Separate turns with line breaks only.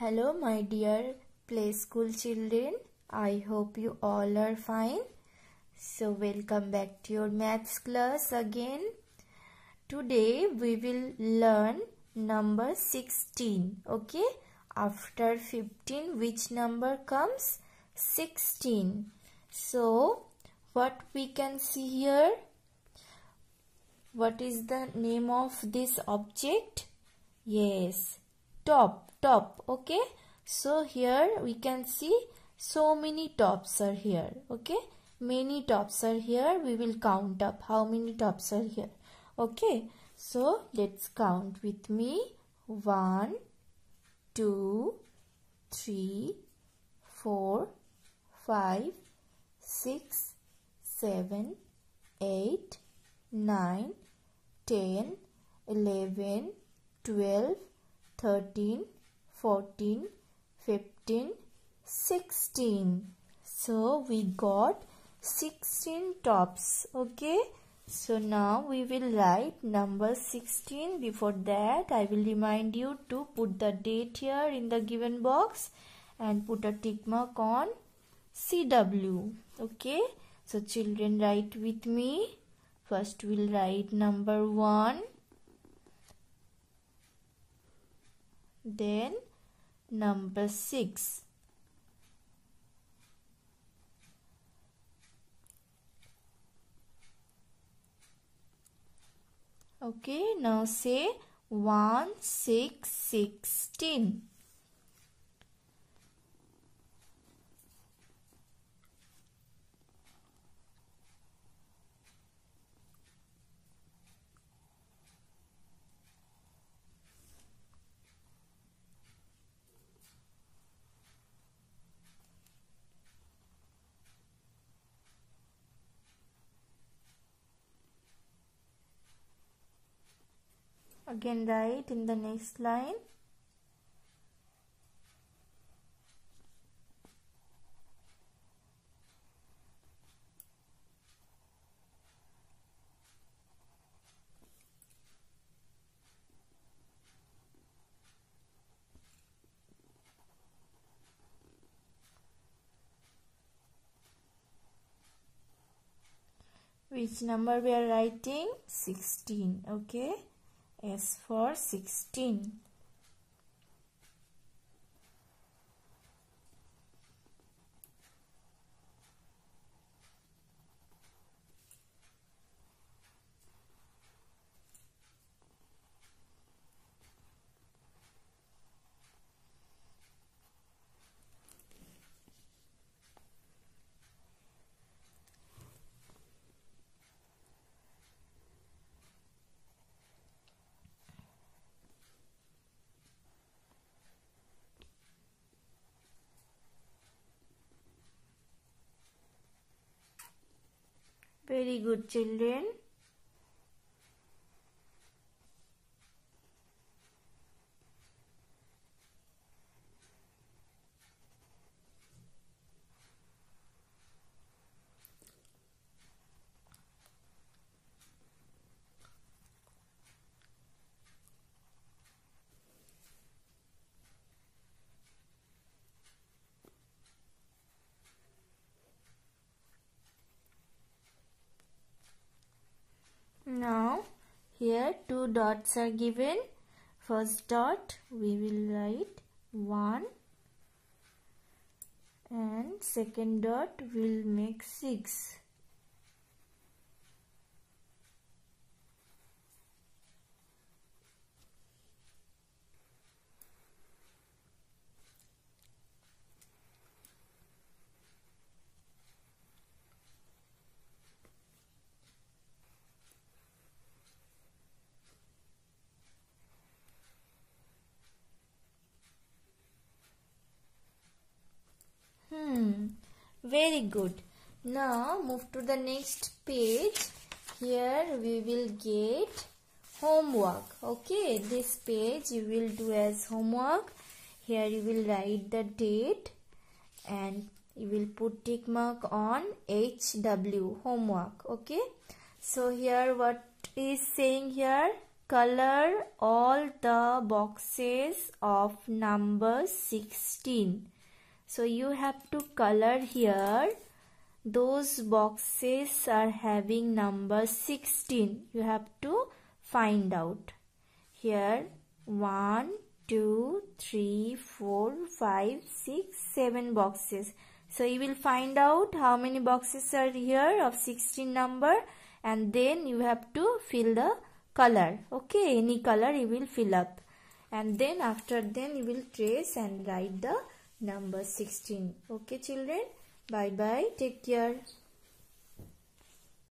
Hello my dear play school children. I hope you all are fine. So welcome back to your maths class again. Today we will learn number 16. Okay. After 15 which number comes? 16. So what we can see here? What is the name of this object? Yes, top. Okay, so here we can see so many tops are here. Okay, many tops are here. We will count up how many tops are here. Okay, so let's count with me. 1 2 3 4 5 6 7 8 9 10 11 12 13 14 15 16. So we got 16 tops. Okay, so now we will write number 16. Before that I will remind you to put the date here in the given box and put a tick mark on CW. Okay, so children, write with me. First we'll write number 1, then number 6, okay, now say 1 6 16. Again write in the next line. Which number we are writing? 16. Okay, S for 16. Very good, children. Now here two dots are given. First dot we will write 1 and second dot will make 6. Very good. Now move to the next page. Here we will get homework. Okay, this page you will do as homework. Here you will write the date and you will put tick mark on HW, homework. Okay, so here what is saying here? color all the boxes of number 16. So you have to color here. Those boxes are having number 16. You have to find out. Here 1, 2, 3, 4, 5, 6, 7 boxes. So you will find out how many boxes are here of 16 number, and then you have to fill the color. Okay, any color you will fill up, and then after then you will trace and write the number 16. Okay children, bye bye, take care.